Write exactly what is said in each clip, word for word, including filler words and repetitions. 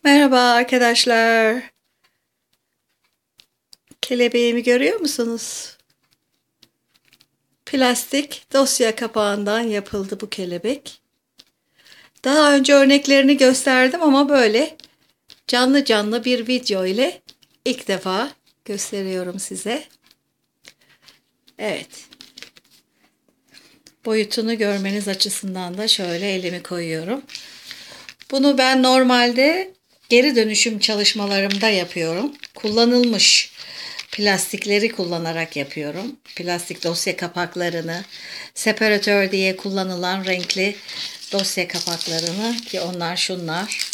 Merhaba arkadaşlar. Kelebeğimi görüyor musunuz? Plastik dosya kapağından yapıldı bu kelebek. Daha önce örneklerini gösterdim ama böyle canlı canlı bir video ile ilk defa gösteriyorum size. Evet. Boyutunu görmeniz açısından da şöyle elimi koyuyorum. Bunu ben normalde geri dönüşüm çalışmalarımda yapıyorum. Kullanılmış plastikleri kullanarak yapıyorum. Plastik dosya kapaklarını, separatör diye kullanılan renkli dosya kapaklarını, ki onlar şunlar.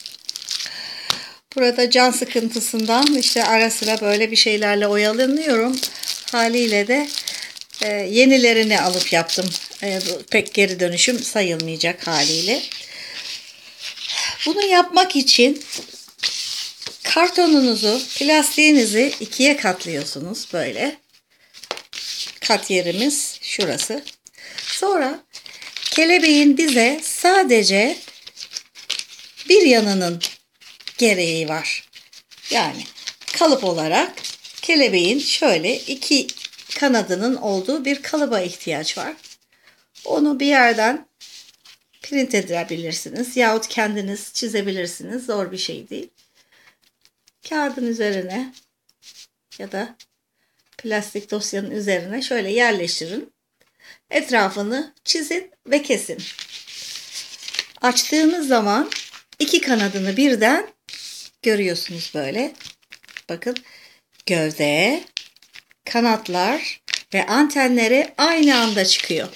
Burada can sıkıntısından işte ara sıra böyle bir şeylerle oyalanıyorum. Haliyle de e, yenilerini alıp yaptım. E, pek geri dönüşüm sayılmayacak haliyle. Bunu yapmak için kartonunuzu, plastiğinizi ikiye katlıyorsunuz böyle. Kat yerimiz şurası. Sonra kelebeğin bize sadece bir yanının gereği var. Yani kalıp olarak kelebeğin şöyle iki kanadının olduğu bir kalıba ihtiyaç var. Onu bir yerden print edebilirsiniz yahut kendiniz çizebilirsiniz. Zor bir şey değil. Kağıdın üzerine ya da plastik dosyanın üzerine şöyle yerleştirin. Etrafını çizin ve kesin. Açtığınız zaman iki kanadını birden görüyorsunuz böyle. Bakın, gövde, kanatlar ve antenleri aynı anda çıkıyor.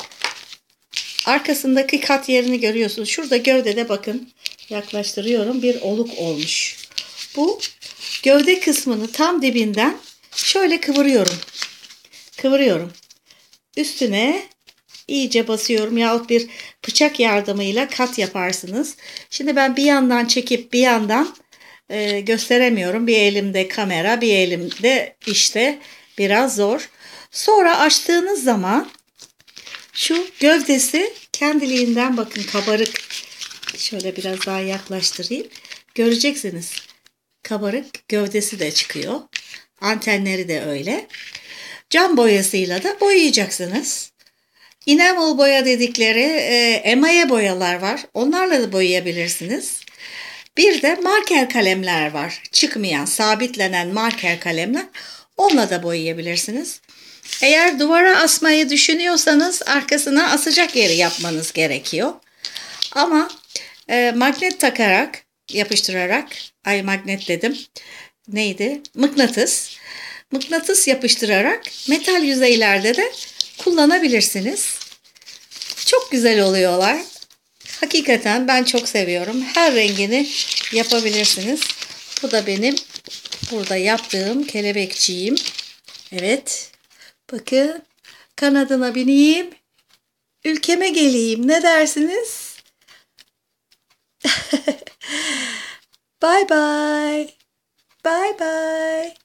Arkasındaki kat yerini görüyorsunuz. Şurada gövdede bakın, yaklaştırıyorum, bir oluk olmuş. Bu gövde kısmını tam dibinden şöyle kıvırıyorum. Kıvırıyorum. Üstüne iyice basıyorum yahut bir bıçak yardımıyla kat yaparsınız. Şimdi ben bir yandan çekip bir yandan e, gösteremiyorum. Bir elimde kamera, bir elimde işte biraz zor. Sonra açtığınız zaman şu gövdesi kendiliğinden bakın kabarık. Şöyle biraz daha yaklaştırayım. Göreceksiniz. Kabarık gövdesi de çıkıyor. Antenleri de öyle. Cam boyasıyla da boyayacaksınız. Enamel boya dedikleri e, emaye boyalar var. Onlarla da boyayabilirsiniz. Bir de marker kalemler var. Çıkmayan, sabitlenen marker kalemler. Onunla da boyayabilirsiniz. Eğer duvara asmayı düşünüyorsanız arkasına asacak yeri yapmanız gerekiyor. Ama e, magnet takarak, yapıştırarak, ay magnet dedim, neydi? Mıknatıs. Mıknatıs yapıştırarak metal yüzeylerde de kullanabilirsiniz. Çok güzel oluyorlar. Hakikaten ben çok seviyorum. Her rengini yapabilirsiniz. Bu da benim burada yaptığım kelebekçiğim. Evet. Bakın, kanadına bineyim. Ülkeme geleyim. Ne dersiniz? Bye bye. Bye bye.